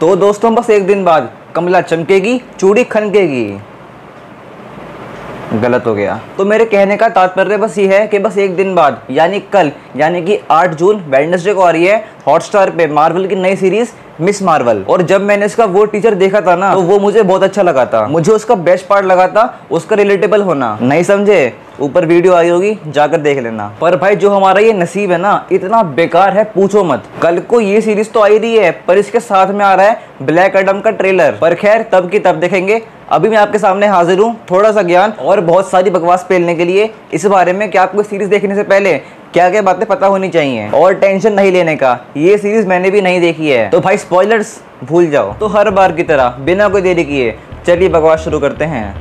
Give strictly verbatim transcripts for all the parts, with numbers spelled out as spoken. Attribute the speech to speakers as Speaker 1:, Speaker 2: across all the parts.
Speaker 1: तो दोस्तों बस एक दिन बाद कमला चमकेगी, चूड़ी खनकेगी। गलत हो गया। तो मेरे कहने का तात्पर्य बस ये है कि बस एक दिन बाद यानी कल यानी कि आठ जून वेडनेसडे को आ रही है हॉटस्टार पे मार्वल की नई सीरीज मिस मार्वल। और जब मैंने इसका वो टीचर देखा था ना तो वो मुझे बहुत अच्छा लगा था। मुझे उसका बेस्ट पार्ट लगा था उसका रिलेटेबल होना। नहीं समझे? ऊपर वीडियो आई होगी, जाकर देख लेना। पर भाई जो हमारा ये नसीब है ना इतना बेकार है पूछो मत। कल को ये सीरीज तो आई रही है पर इसके साथ में आ रहा है ब्लैक एडम का ट्रेलर। पर खैर तब की तब देखेंगे। अभी मैं आपके सामने हाजिर हूँ थोड़ा सा ज्ञान और बहुत सारी बकवास पेलने के लिए इस बारे में कि आपको सीरीज देखने से पहले क्या क्या बातें पता होनी चाहिए और टेंशन नहीं लेने का। ये सीरीज मैंने भी नहीं देखी है तो भाई स्पॉयलर्स भूल जाओ। तो हर बार की तरह बिना कोई देरी किए चलिए बकवास शुरू करते हैं।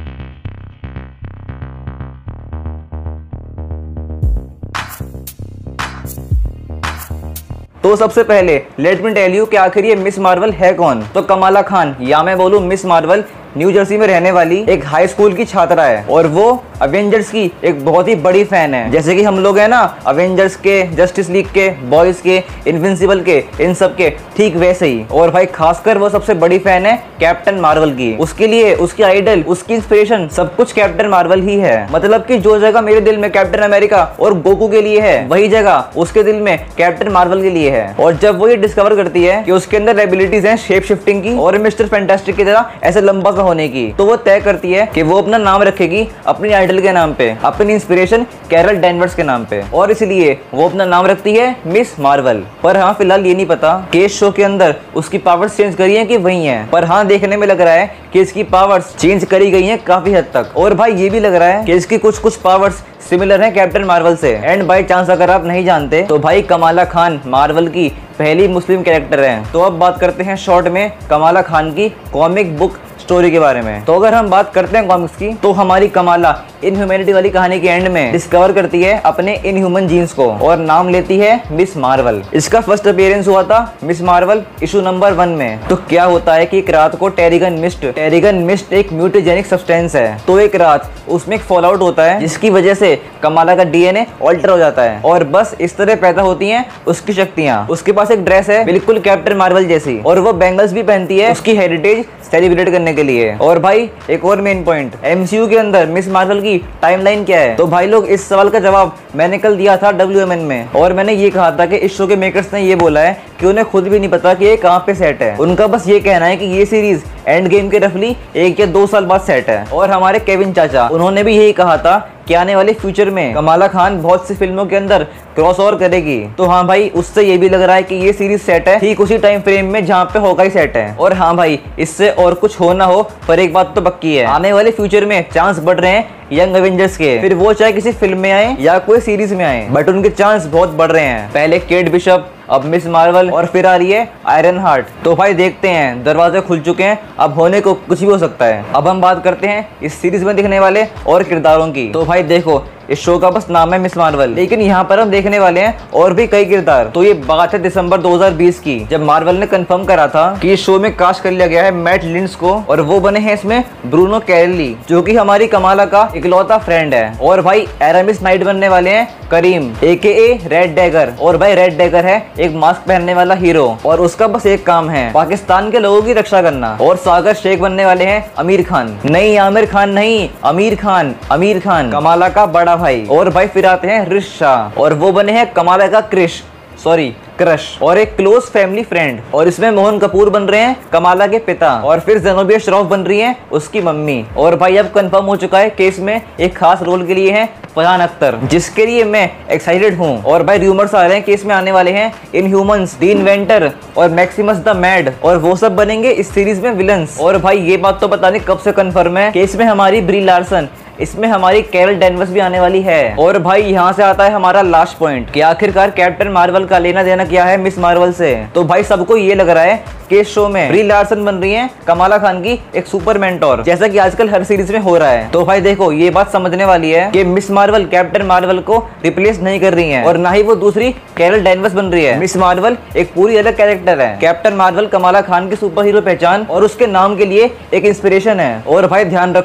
Speaker 1: तो सबसे पहले लेट मी टेल यू कि आखिर ये मिस मार्वल है कौन। तो कमाला खान या मैं बोलूं मिस मार्वल न्यू जर्सी में रहने वाली एक हाई स्कूल की छात्रा है और वो अवेंजर्स की एक बहुत ही बड़ी फैन है। जैसे कि हम लोग हैं ना अवेंजर्स के, जस्टिस लीग के, बॉयज के, इनविंसिबल के, इन सब के, ठीक वैसे ही। और भाई खासकर वो सबसे बड़ी फैन है कैप्टन मार्वल की। उसके लिए उसकी आइडल, उसकी इंस्पिरेशन सब कुछ कैप्टन मार्वल ही है। मतलब कि जो जगह मेरे दिल में कैप्टन अमेरिका और गोकू के लिए है वही जगह उसके दिल में कैप्टन मार्वल के लिए है। और जब वो ये डिस्कवर करती है कि उसके अंदर एबिलिटीज हैं शेप शिफ्टिंग की और मिस्टर फैंटास्टिक की तरह ऐसे लंबा होने की, तो वो तय करती है कि वो अपना नाम रखेगी अपनी आइडल के नाम पे, अपनी इंस्पिरेशन कैरल डैनवर्स के नाम पे। और इसलिए वो अपना नाम रखती है मिस मार्वल। पर हाँ फिलहाल ये नहीं पता कि इस शो के अंदर उसकी पावर्स चेंज करी है कि वही है। पर हाँ देखने में लग रहा है कि इसकी पावर्स चेंज करी गई हैं काफी हद तक। और भाई ये भी लग रहा है कि इसकी कुछ कुछ पावर्स सिमिलर है कैप्टन मार्वल से। एंड बाई चांस अगर आप नहीं जानते तो भाई कमाला खान मार्वल की पहली मुस्लिम कैरेक्टर है। तो अब बात करते हैं शॉर्ट में कमाला खान की कॉमिक बुक स्टोरी के बारे में। तो अगर हम बात करते हैं कॉमिक्स की तो हमारी कमाला इनह्यूमैनिटी वाली कहानी के एंड में डिस्कवर करती है अपने इनह्यूमन जीन्स को और नाम लेती है मिस मार्वल। इसका फर्स्ट अपीयरेंस हुआ था miss Marvel issue number one में। तो क्या होता है कि एक रात को टेरिगन मिस्ट टेरिगन मिस्ट एक म्यूटेजेनिक सब्सटेंस है। तो एक रात उसमें एक फॉल आउट होता है जिसकी वजह से कमाला का डीएनए ऑल्टर हो जाता है और बस इस तरह पैदा होती हैं उसकी शक्तियां। उसके पास एक ड्रेस है बिल्कुल कैप्टन मार्वल जैसी और वो बैंगल्स भी पहनती है उसकी हेरिटेज सेलिब्रेट करने के लिए। और भाई एक और मेन पॉइंट, एमसीयू के अंदर मिस मार्वल की टाइमलाइन क्या है। तो भाई लोग इस सवाल का जवाब मैंने कल दिया था डब्ल्यूएमएन में और मैंने ये कहा था कि इस शो के मेकर्स ने ये बोला है कि उन्हें खुद भी नहीं पता कि ये कहाँ पे सेट है। उनका बस ये कहना है कि ये सीरीज एंड गेम के रफली एक या दो साल बाद सेट है। और हमारे केविन चाचा उन्होंने भी यही कहा था कि आने वाले फ्यूचर में कमाला खान बहुत सी फिल्मों के अंदर क्रॉस ओवर करेगी। तो हाँ भाई उससे ये भी लग रहा है कि ये सीरीज सेट है ठीक उसी टाइम फ्रेम में जहाँ पे हॉकाई सेट है। और हाँ भाई इससे और कुछ हो ना हो पर एक बात तो पक्की है, आने वाले फ्यूचर में चांस बढ़ रहे हैं यंग एवेंजर्स के, फिर वो चाहे किसी फिल्म में आए या कोई सीरीज में आए, बट उनके चांस बहुत बढ़ रहे हैं। पहले केट बिशप, अब मिस मार्वल और फिर आ रही है आयरन हार्ट। तो भाई देखते हैं, दरवाजे खुल चुके हैं, अब होने को कुछ भी हो सकता है। अब हम बात करते हैं इस सीरीज में दिखने वाले और किरदारों की। तो भाई देखो इस शो का बस नाम है मिस मार्वल, लेकिन यहाँ पर हम देखने वाले हैं और भी कई किरदार। तो ये बात है दिसंबर दो हज़ार बीस की, जब मार्वल ने कंफर्म करा था कि इस शो में कास्ट कर लिया गया है मैट लिंड्स को और वो बने हैं इसमें ब्रूनो कैरली जो कि हमारी कमाला का इकलौता फ्रेंड है। और भाई एरामिस नाइट बनने वाले हैं करीम एकेए रेड डैगर। और भाई रेड डैगर है एक मास्क पहनने वाला हीरो और उसका बस एक काम है पाकिस्तान के लोगों की रक्षा करना। और सागर शेख बनने वाले हैं आमिर खान। नहीं आमिर खान नहीं, आमिर खान, आमिर खान कमाला का बड़ा भाई। और भाई फिर आते हैं रिश शाह और वो बने हैं कमाला का क्रिश सॉरी क्रश और एक क्लोज फैमिली फ्रेंड। और इसमें मोहन कपूर बन रहे हैं कमाला के पिता और फिर ज़ेनोबिया श्रॉफ बन रही हैं उसकी मम्मी। और भाई अब कंफर्म हो चुका है कि इसमें एक खास रोल के लिए है फरहान अख्तर जिसके लिए मैं एक्साइटेड हूँ। और भाई रूमर्स आ रहे हैं कि इसमें आने वाले हैं इनह्यूमंस, द इन्वेंटर और मैक्सिमस द मैड और वो सब बनेंगे इस सीरीज में विलन्स। और भाई ये बात तो पता नहीं कब से कंफर्म है कि इसमें हमारी ब्री लार्सन, इसमें हमारी कैरल डैनवर्स भी आने वाली है। और भाई यहाँ से आता है हमारा लास्ट पॉइंट कि आखिरकार कैप्टन मार्वल का लेना देना क्या है मिस मार्वल से। तो भाई सबको ये लग रहा है कि इस शो में ब्री लार्सन बन रही है कमाला खान की एक सुपर मेंटोर, जैसा कि आजकल हर सीरीज में हो रहा है। तो भाई देखो ये बात समझने वाली है कि मिस मार्वल कैप्टन मार्वल को रिप्लेस नहीं कर रही है और ना ही वो दूसरी कैरल डैनवर्स बन रही है। मिस मार्वल एक पूरी अलग कैरेक्टर है। कैप्टन मार्वल कमाला खान की सुपर हीरो पहचान और उसके नाम के लिए एक इंस्पिरेशन है। और भाई ध्यान रखो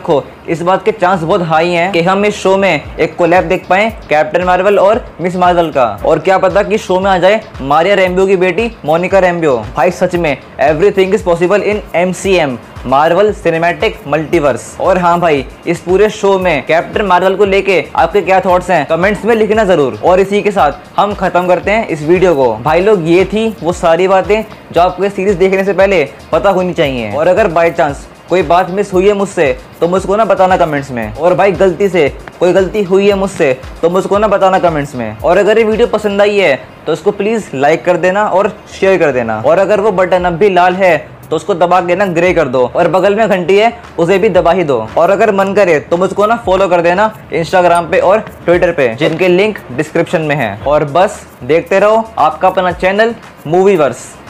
Speaker 1: इस बात के चांस बहुत हाई हैं कि हम इस शो में एक कोलैब देख पाएं कैप्टन मार्वल और मिस मार्वल का। और क्या पता कि शो में आ जाए मारिया रैम्बो की बेटी मोनिका रैम्बो। भाई सच में everything is possible in M C M, Marvel cinematic multiverse. और हाँ भाई, इस पूरे शो में कैप्टन मार्वल को लेके आपके क्या थॉट्स हैं कमेंट्स में लिखना जरूर। और इसी के साथ हम खत्म करते हैं इस वीडियो को। भाई लोग, ये थी वो सारी बातें जो आपको ये सीरीज देखने से पहले पता होनी चाहिए। और अगर बाय चांस कोई बात मिस हुई है मुझसे तो मुझको ना बताना कमेंट्स में। और भाई गलती से कोई गलती हुई है मुझसे तो मुझको ना बताना कमेंट्स में। और अगर ये वीडियो पसंद आई है तो इसको प्लीज़ लाइक कर देना और शेयर कर देना। और अगर वो बटन अब भी लाल है तो उसको दबा के ना ग्रे कर दो, और बगल में घंटी है उसे भी दबा ही दो। और अगर मन करे तो मुझको ना फॉलो कर देना इंस्टाग्राम पे और ट्विटर पे, जिनके लिंक डिस्क्रिप्शन में है। और बस देखते रहो आपका अपना चैनल मूवीवर्स।